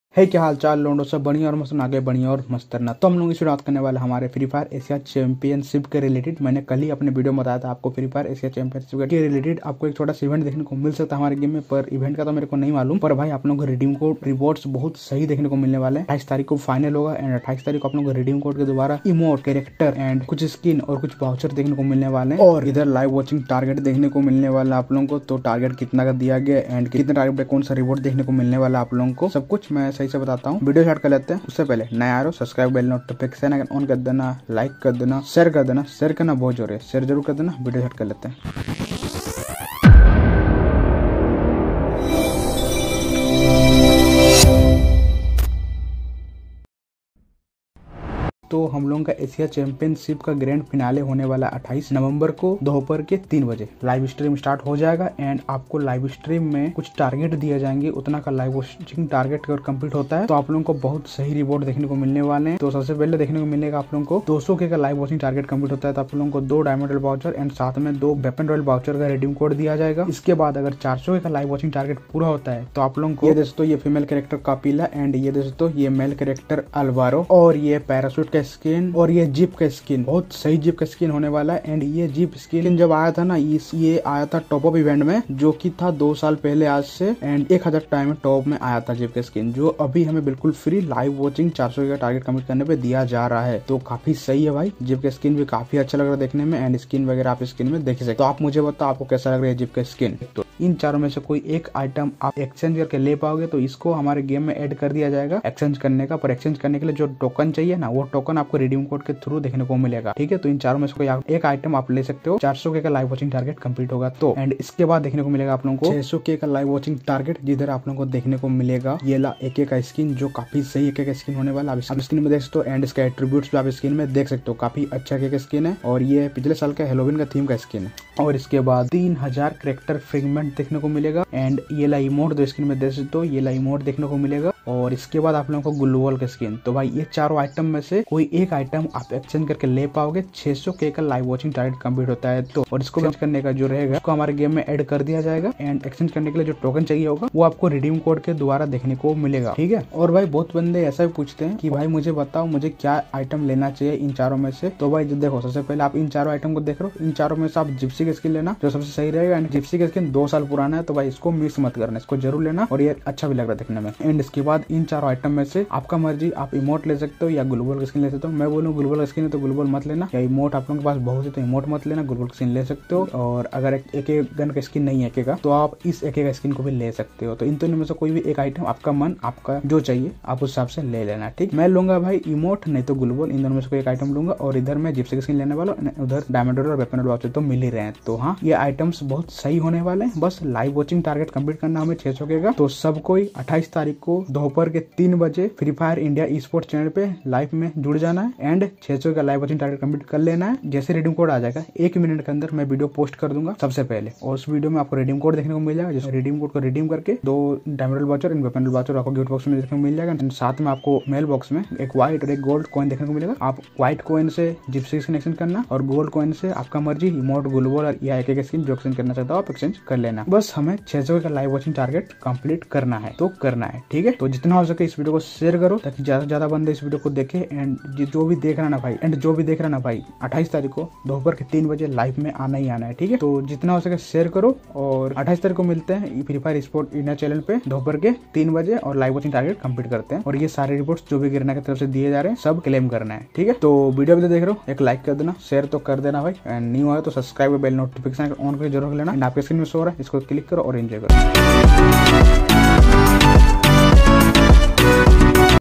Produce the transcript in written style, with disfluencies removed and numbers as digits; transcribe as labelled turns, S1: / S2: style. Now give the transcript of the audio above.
S1: है क्या हाल चाल लोगों, सब बढ़िया और मस्त आगे बढ़िया और मस्त करना। तो हम लोग इस बात करने वाले हमारे फ्री फायर एशिया चैंपियनशिप के रिलेटेड। मैंने कल ही अपने वीडियो में बताया था आपको फ्री फायर एशिया चैंपियनशिप के रिलेटेड आपको एक छोटा सा इवेंट देखने को मिल सकता है हमारे गेम में, पर इवेंट का तो मेरे को नहीं मालूम। पर भाई आप लोगों को रिडीम कोड रिवॉर्ड्स बहुत सही देखने को मिलने वाले हैं। 28 तारीख को फाइनल होगा एंड 28 तारीख को आप लोगों को रिडीम कोड के द्वारा इमोट, कैरेक्टर एंड कुछ स्किन और कुछ वाउचर देखने को मिलने वाले हैं। और इधर लाइव वॉचिंग टारगेट देखने को मिलने वाला आप लोगों को। तो टारगेट कितना का दिया गया एंड कितने टारगेट पे कौन सा रिवॉर्ड देखने को मिलने वाला आप लोगों को, सब कुछ मैं सही से बताता हूँ। वीडियो स्टार्ट कर लेते हैं। उससे पहले नया आ रहा हो सब्सक्राइब बेल नोटिफिकेशन ऑन कर देना, लाइक कर देना, शेयर कर देना। शेयर करना बहुत जरूरी है, शेयर जरूर कर देना। वीडियो स्टार्ट कर लेते हैं। तो हम लोगों का एशिया चैंपियनशिप का ग्रैंड फिनाले होने वाला 28 नवंबर को दोपहर के 3 बजे लाइव स्ट्रीम स्टार्ट हो जाएगा एंड आपको लाइव स्ट्रीम में कुछ टारगेट दिए जाएंगे। उतना का लाइव वॉचिंग टारगेट अगर कंप्लीट होता है तो आप लोगों को बहुत सही रिवॉर्ड देखने को मिलने वाले हैं। तो सबसे पहले देखने को मिलेगा आप लोगों को 200 के का लाइव वॉचिंग टारगेट कंप्लीट होता है तो आप लोगों को 2 डायमंड रॉयल वाउचर एंड साथ में 2 वेपन रॉयल वाउचर का रिडीम कोड दिया जाएगा। इसके बाद अगर 400 का लाइव वॉचिंग टारगेट पूरा होता है तो आप लोगों को ये दोस्तों ये फीमेल कैरेक्टर कापिला एंड ये दोस्तों ये मेल कैरेक्टर अल्वारो और ये पैराशूट का स्किन और ये जीप का स्किन, बहुत सही जीप का स्किन होने वाला है। एंड ये जीप स्किन जब आया था ना, ये आया था टॉप अप इवेंट में जो कि था 2 साल पहले आज से एंड 1000 टाइम में टॉप में आया था जीप का स्किन, जो अभी हमें बिल्कुल फ्री लाइव वॉचिंग 400 का टारगेट कंप्लीट करने पे दिया जा रहा है। तो काफी सही है भाई, जीप का स्किन भी काफी अच्छा लग रहा है देखने में एंड स्किन वगैरह आप स्किन में देख सकते। तो आप मुझे बताओ आपको कैसा लग रहा है जीप का स्किन। तो इन चारों में से कोई एक आइटम आप एक्सचेंज करके ले पाओगे तो इसको हमारे गेम में ऐड कर दिया जाएगा एक्सचेंज करने का। पर एक्सचेंज करने के लिए जो टोकन चाहिए ना, वो टोकन आपको रिडीम कोड के थ्रू देखने को मिलेगा। ठीक है, तो इन चारों में से कोई एक आइटम आप ले सकते हो। 400 के का लाइव वॉचिंग टारगेट कंप्लीट होगा तो एंड इसके बाद देखने को मिलेगा आप लोगों को 600 के का लाइव वॉचिंग टारगेट, जिधर आप लोगों को देखने को मिलेगा ये ला एक का स्किन जो काफी सही एक स्किन होने वाला। आप स्किन में देख सकते हो एंड इसका एट्रीब्यूट्स भी आप स्किन में देख सकते हो, काफी अच्छा एक स्किन है और ये पिछले साल का हेलोविन का थीम का स्किन है। और इसके बाद 3000 कैरेक्टर फ्रेगमेंट देखने को मिलेगा एंड ये ला इमोट दो स्किन में देख सकते हो, ये ला इमोट देखने को मिलेगा। और इसके बाद आप लोगों को ग्लोबल का स्किन। तो भाई ये चारों आइटम में से कोई एक आइटम आप एक्सचेंज करके ले पाओगे। 600 के का लाइव वॉचिंग टारगेट कंप्लीट होता है तो, और इसको एक्सचेंज करने का जो रहेगा उसको हमारे गेम में ऐड कर दिया जाएगा एंड एक्सचेंज करने के लिए जो टोकन चाहिए होगा वो आपको रिडीम कोड के द्वारा देखने को मिलेगा। ठीक है, और भाई बहुत बंदे ऐसा भी पूछते हैं कि भाई मुझे बताओ मुझे क्या आइटम लेना चाहिए इन चारों में से। तो भाई देखो, सबसे पहले आप इन चारों आइटम को देख रहे हो, इन चारों में से आप जिप्सी का स्किन लेना जो सबसे सही रहेगा। एंड जिप्सी का स्किन 2 साल पुराना है तो भाई इसको मिस मत करना, इसको जरूर लेना और ये अच्छा भी लग रहा है देखने में। एंड इसके बाद इन चारों आइटम में से आपका मर्जी, आप इमोट ले सकते हो या ग्लोबल का स्किन ले सकते हो। मैं बोलूँ ग्लोबल स्किन है तो ग्लोबल मत लेना, या इमोट आप लोगों के पास बहुत है तो इमोट मत लेना, ग्लोबल स्किन ले सकते हो। और अगर एक गन का स्किन नहीं है एक का तो आप इस एक का स्किन को भी ले सकते हो। तो इन दोनों में से कोई भी एक आइटम आपका मन, आपका जो चाहिए आप उस हिसाब से ले लेना। ठीक, मैं लूंगा भाई इमोट नहीं तो ग्लोबल, इन दोनों में से कोई एक आइटम लूंगा। और इधर मैं जिप्सी का स्किन लेने वाला हूं, उधर डायमंड और वेपन वाउचर तो मिल ही रहे हैं। तो हाँ, ये आइटम्स बहुत सही होने वाले हैं। बस लाइव वॉचिंग टारगेट कंप्लीट करना हमें 600 के का। तो सब कोई 28 तारीख को दोपहर के 3 बजे free fire India esports channel पे लाइव में जुड़ जाना है एंड 600 का लाइव वॉचिंग टारगेट कंप्लीट कर लेना है। जैसे रिडीम कोड आ जाएगा 1 मिनट के अंदर मैं वीडियो पोस्ट कर दूंगा सबसे पहले, और उस वीडियो में आपको रिडीम कोड देखने को मिल जाएगा। जैसे रिडीम कोड को रिडीम करके 2 diamond voucher and weapon voucher आपको गिफ्ट बॉक्स में देखने को मिल जाएगा। एंड साथ में आपको मेल बॉक्स में एक व्हाइट और एक गोल्ड कॉइन देखने को मिलेगा। आप व्हाइट कॉइन से जिप्सी स्किन एक्सचेंज करना और गोल्ड कॉइन से आपका मर्जी इमोट, ग्लोबल या एक स्किन जो एक्सचेंज करना चाहता हो आप एक्सचेंज कर लेना। बस हमें 600 का लाइव वॉचिंग टारगेट कंप्लीट करना है तो करना है। ठीक है, तो जितना हो सके इस वीडियो को शेयर करो ताकि ज्यादा से ज्यादा बंदे इस वीडियो को देखे। एंड जो भी देख रहा ना भाई, 28 तारीख को दोपहर के 3 बजे लाइव में आना ही आना है। ठीक है, तो जितना हो सके शेयर करो। और 28 तारीख को मिलते हैं free fire sport India channel पे दोपहर के 3 बजे और लाइव वॉचिंग टारगेट कंप्लीट करते हैं। और ये सारे रिपोर्ट्स जो भी गिरना की तरफ से दिए जा रहे हैं सब क्लेम करना है। ठीक है, तो वीडियो भी देख रहे हो एक लाइक कर देना, शेयर तो कर देना भाई। एंड न्यू आए तो सब्सक्राइब बेल नोटिफिकेशन ऑन करके जरूर लेना। आपके स्क्रीन में शो हो रहा है, इसको क्लिक करो और एंजॉय करो।